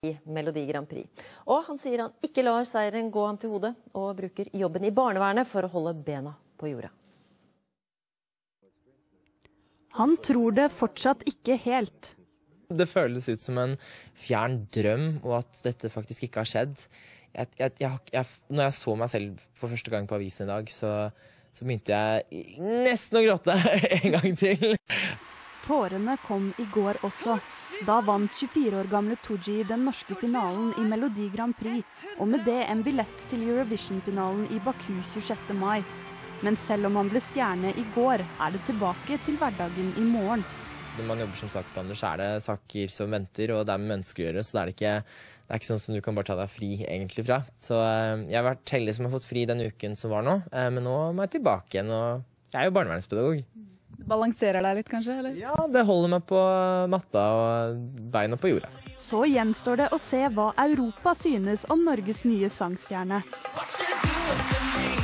I Melodi Grand Prix. Og han sier han ikke lar seieren gå ham til hodet, og bruker jobben I barnevernet for å holde bena på jorda. Han tror det fortsatt ikke helt. Det føles ut som en fjern drøm, og at dette faktisk ikke har skjedd. Når jeg så meg selv for første gang på avisen I dag, så begynte jeg nesten å gråte en gang til. Tårene kom I går også. Da vant 24 år gamle Tooji den norske finalen I Melodi Grand Prix, og med det en billett til Eurovision-finalen I Baku 26. mai. Men selv om han ble stjerne I går, det tilbake til hverdagen I morgen. Når man jobber som saksbehandler, så det saker som venter, og det med mennesker å gjøre, så det er ikke sånn som du kan bare ta deg fri egentlig fra. Så jeg har vært heldig som har fått fri den uken som var nå, men nå må jeg tilbake igjen, og jeg jo barnevernspedagog. Du balanserer deg litt kanskje, eller? Ja, det holder meg på matta og beina på jorda. Så gjenstår det å se hva Europa synes om Norges nye sangstjerne.